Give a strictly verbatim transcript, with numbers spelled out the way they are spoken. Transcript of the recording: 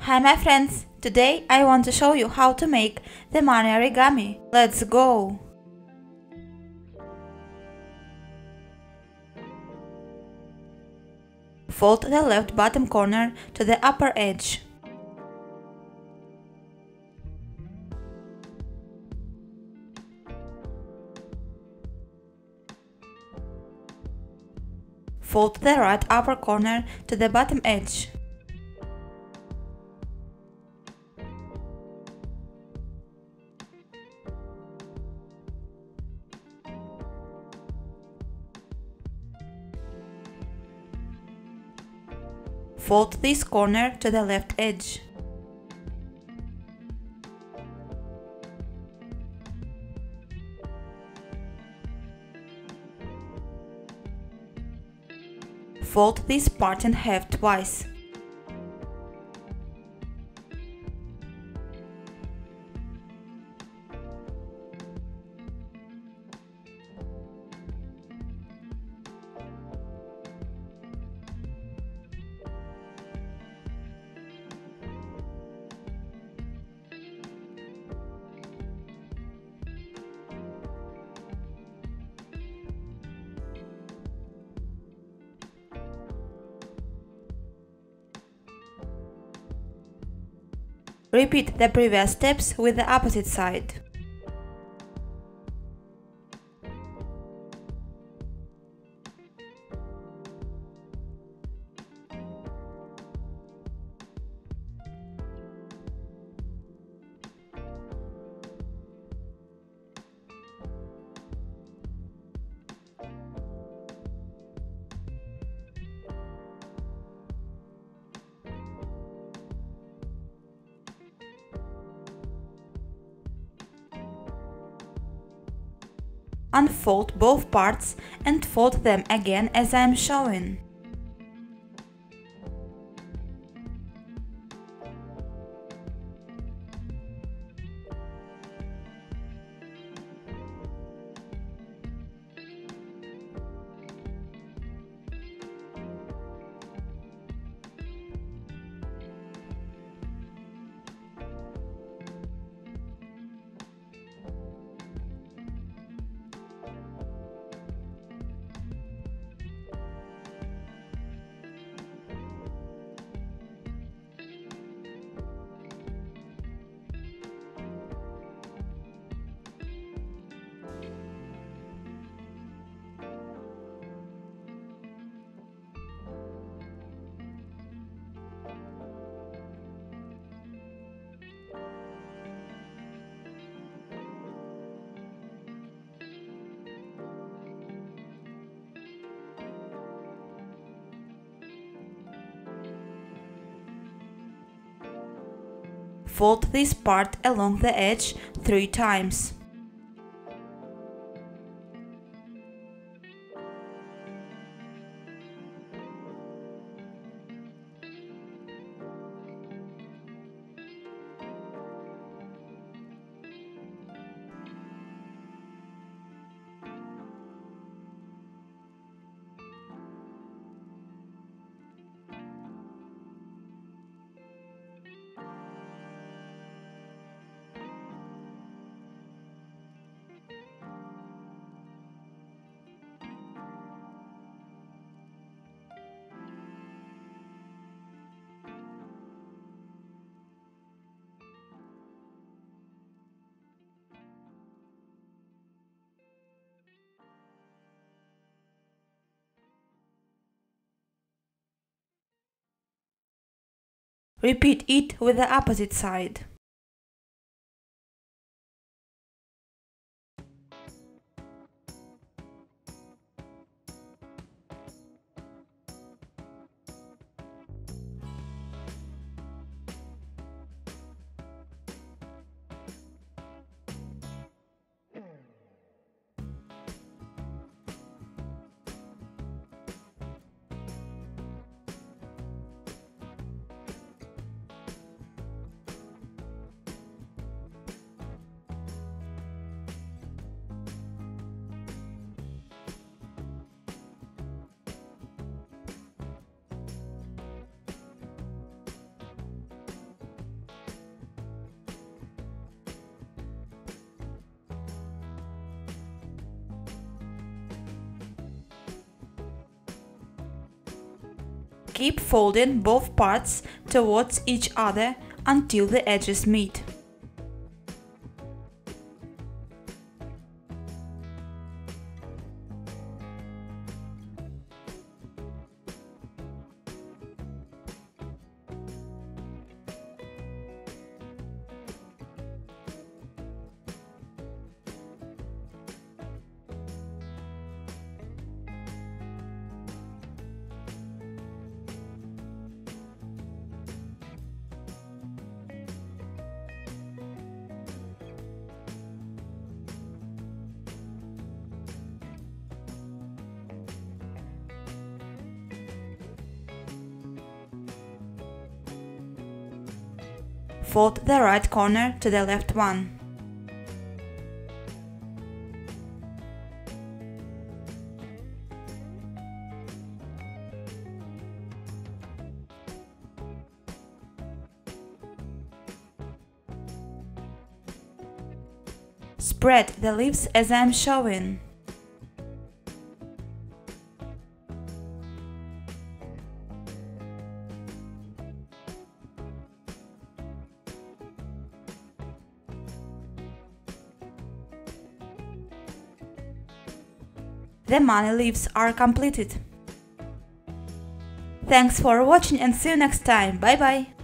Hi my friends, today I want to show you how to make the money origami. Let's go! Fold the left bottom corner to the upper edge. Fold the right upper corner to the bottom edge. Fold this corner to the left edge. Fold this part in half twice. Repeat the previous steps with the opposite side. Unfold both parts and fold them again as I am showing. Fold this part along the edge three times. Repeat it with the opposite side. Keep folding both parts towards each other until the edges meet. Fold the right corner to the left one. Spread the leaves as I am showing. The money leaves are completed. Thanks for watching and see you next time. Bye bye!